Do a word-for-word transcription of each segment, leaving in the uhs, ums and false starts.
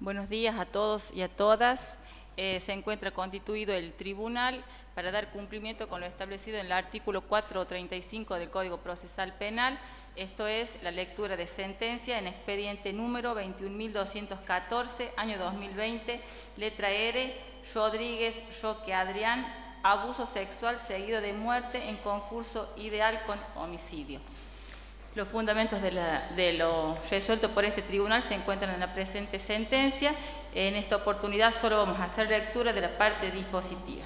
Buenos días a todos y a todas. Eh, se encuentra constituido el tribunal para dar cumplimiento con lo establecido en el artículo cuatrocientos treinta y cinco del Código Procesal Penal. Esto es la lectura de sentencia en expediente número veintiún mil doscientos catorce, año dos mil veinte, letra R, Rodríguez Roque Adrián, abuso sexual seguido de muerte en concurso ideal con homicidio. Los fundamentos de, la, de lo resuelto por este tribunal se encuentran en la presente sentencia. En esta oportunidad solo vamos a hacer lectura de la parte dispositiva.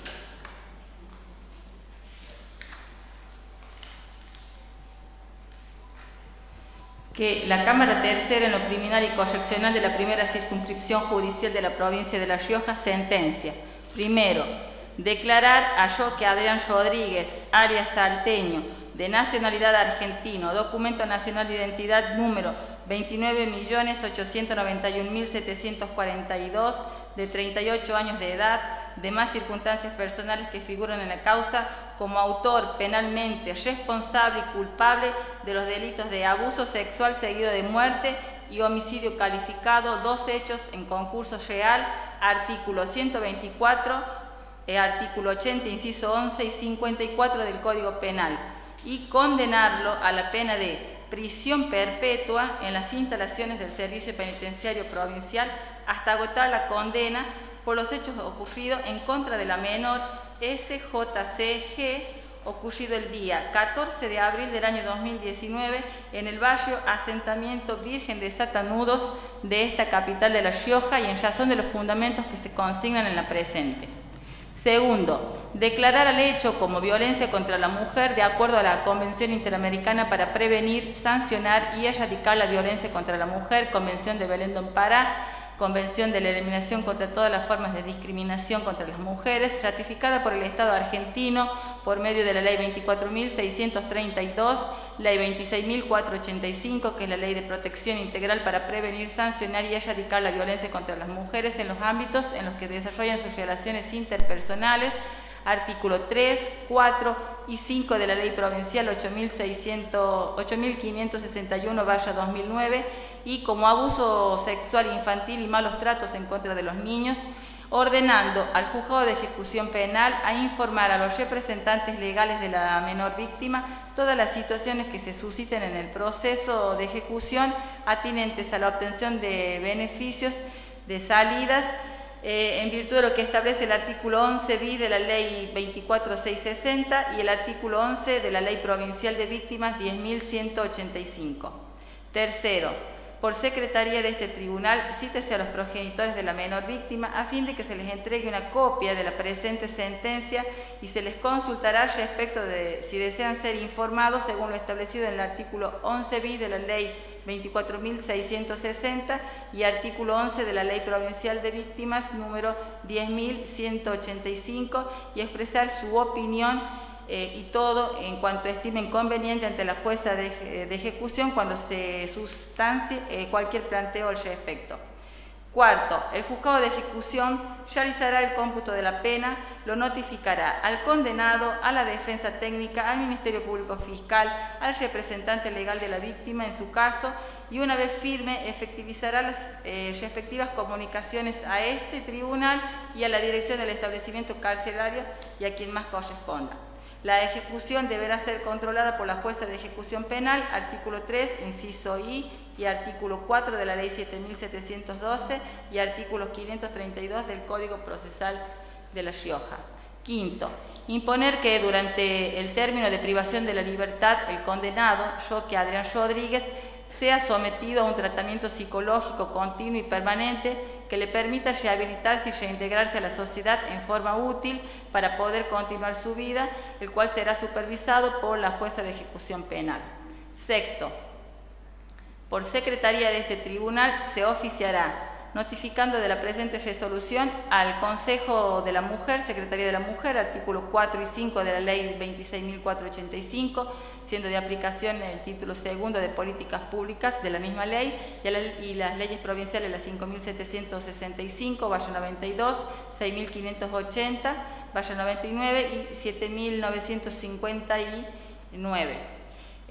Que la Cámara Tercera en lo criminal y correccional de la primera circunscripción judicial de la provincia de La Rioja sentencia. Primero, declarar a Roque Adrián Rodríguez, alias Salteño, de nacionalidad argentino, documento nacional de identidad número veintinueve millones ochocientos noventa y un mil setecientos cuarenta y dos, de treinta y ocho años de edad, demás circunstancias personales que figuran en la causa, como autor penalmente responsable y culpable de los delitos de abuso sexual seguido de muerte y homicidio calificado, dos hechos en concurso real, artículo ciento veinticuatro, eh, artículo ochenta, inciso once y cincuenta y cuatro del Código Penal, y condenarlo a la pena de prisión perpetua en las instalaciones del Servicio Penitenciario Provincial hasta agotar la condena por los hechos ocurridos en contra de la menor S J C G, ocurrido el día catorce de abril del año dos mil diecinueve en el barrio Asentamiento Virgen de Satanudos de esta capital de La Rioja, y en razón de los fundamentos que se consignan en la presente. Segundo, declarar al hecho como violencia contra la mujer de acuerdo a la Convención Interamericana para prevenir, sancionar y erradicar la violencia contra la mujer, Convención de Belén do Pará, Convención de la Eliminación contra todas las formas de discriminación contra las mujeres, ratificada por el Estado argentino por medio de la Ley veinticuatro mil seiscientos treinta y dos, Ley veintiséis mil cuatrocientos ochenta y cinco, que es la Ley de Protección Integral para prevenir, sancionar y erradicar la violencia contra las mujeres en los ámbitos en los que desarrollan sus relaciones interpersonales, artículo tres, cuatro y cinco de la Ley Provincial ocho mil quinientos sesenta y uno barra dos mil nueve, y como abuso sexual infantil y malos tratos en contra de los niños, ordenando al juzgado de ejecución penal a informar a los representantes legales de la menor víctima todas las situaciones que se susciten en el proceso de ejecución atinentes a la obtención de beneficios de salidas, Eh, en virtud de lo que establece el artículo once bis de la Ley veinticuatro mil seiscientos sesenta y el artículo once de la Ley Provincial de Víctimas diez mil ciento ochenta y cinco. Tercero, por secretaría de este tribunal, cítese a los progenitores de la menor víctima a fin de que se les entregue una copia de la presente sentencia y se les consultará respecto de si desean ser informados según lo establecido en el artículo once bis de la Ley veinticuatro mil seiscientos sesenta y artículo once de la Ley Provincial de Víctimas número diez mil ciento ochenta y cinco, y expresar su opinión eh, y todo en cuanto estimen conveniente ante la jueza de, de ejecución cuando se sustancie eh, cualquier planteo al respecto. Cuarto, el juzgado de ejecución realizará el cómputo de la pena, lo notificará al condenado, a la defensa técnica, al Ministerio Público Fiscal, al representante legal de la víctima en su caso, y una vez firme efectivizará las eh, respectivas comunicaciones a este tribunal y a la dirección del establecimiento carcelario y a quien más corresponda. La ejecución deberá ser controlada por la jueza de ejecución penal, artículo tres, inciso I, y artículo cuatro de la Ley siete mil setecientos doce y artículo quinientos treinta y dos del Código Procesal de La Rioja. Quinto, imponer que durante el término de privación de la libertad el condenado, Roque Adrián Rodríguez, sea sometido a un tratamiento psicológico continuo y permanente que le permita rehabilitarse y reintegrarse a la sociedad en forma útil para poder continuar su vida, el cual será supervisado por la jueza de ejecución penal. Sexto, por secretaría de este tribunal se oficiará notificando de la presente resolución al Consejo de la Mujer, Secretaría de la Mujer, artículo cuatro y cinco de la Ley veintiséis mil cuatrocientos ochenta y cinco, siendo de aplicación el título segundo de Políticas Públicas de la misma ley, y, la, y las leyes provinciales, las cinco mil setecientos sesenta y cinco, barra noventa y dos, seis mil quinientos ochenta, barra noventa y nueve y siete mil novecientos cincuenta y nueve.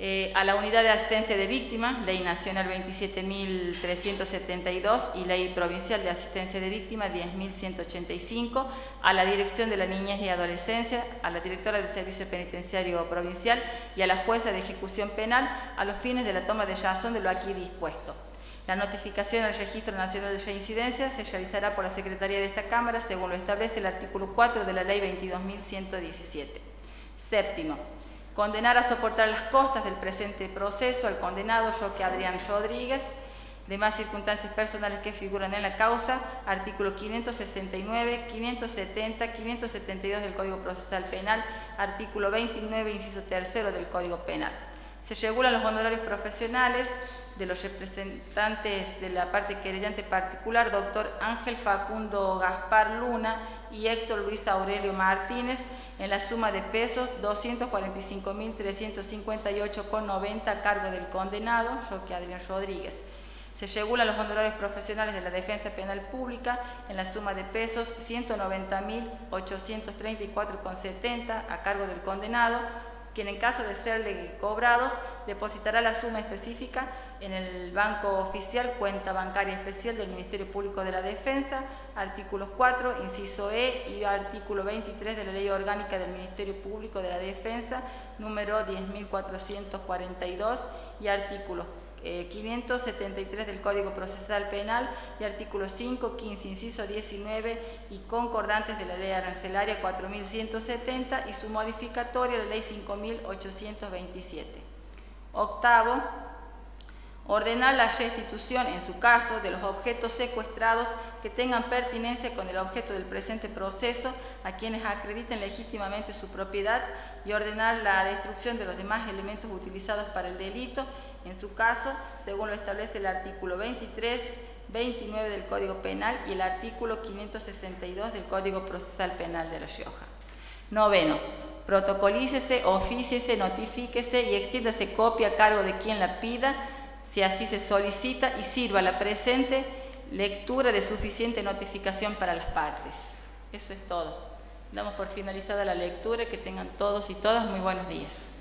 Eh, a la Unidad de Asistencia de Víctimas, Ley Nacional veintisiete mil trescientos setenta y dos y Ley Provincial de Asistencia de Víctimas diez mil ciento ochenta y cinco, a la Dirección de la Niñez y Adolescencia, a la Directora del Servicio Penitenciario Provincial y a la Jueza de Ejecución Penal a los fines de la toma de razón de lo aquí dispuesto. La notificación al Registro Nacional de Reincidencias se realizará por la Secretaría de esta Cámara según lo establece el artículo cuatro de la Ley veintidós mil ciento diecisiete. Séptimo, condenar a soportar las costas del presente proceso al condenado Roque Adrián Rodríguez, demás circunstancias personales que figuran en la causa, artículo quinientos sesenta y nueve, quinientos setenta, quinientos setenta y dos del Código Procesal Penal, artículo veintinueve, inciso tercero del Código Penal. Se regulan los honorarios profesionales de los representantes de la parte querellante particular, doctor Ángel Facundo Gaspar Luna y Héctor Luis Aurelio Martínez, en la suma de pesos doscientos cuarenta y cinco mil trescientos cincuenta y ocho con noventa a cargo del condenado Roque Adrián Rodríguez. Se regulan los honorarios profesionales de la defensa penal pública en la suma de pesos ciento noventa mil ochocientos treinta y cuatro con setenta a cargo del condenado, quien en caso de serle cobrados depositará la suma específica en el Banco Oficial, cuenta bancaria especial del Ministerio Público de la Defensa, artículos cuatro, inciso E y artículo veintitrés de la Ley Orgánica del Ministerio Público de la Defensa, número diez mil cuatrocientos cuarenta y dos, y artículos eh, quinientos setenta y tres del Código Procesal Penal y artículos cinco, quince, inciso diecinueve y concordantes de la Ley Arancelaria cuatro mil ciento setenta y su modificatoria, la Ley cinco mil ochocientos veintisiete. Octavo, ordenar la restitución, en su caso, de los objetos secuestrados que tengan pertinencia con el objeto del presente proceso a quienes acrediten legítimamente su propiedad y ordenar la destrucción de los demás elementos utilizados para el delito, en su caso, según lo establece el artículo veintitrés, veintinueve del Código Penal y el artículo quinientos sesenta y dos del Código Procesal Penal de La Rioja. Noveno, protocolícese, ofíciese, notifíquese y extiéndase copia a cargo de quien la pida, si así se solicita, y sirva la presente lectura de suficiente notificación para las partes. Eso es todo. Damos por finalizada la lectura y que tengan todos y todas muy buenos días.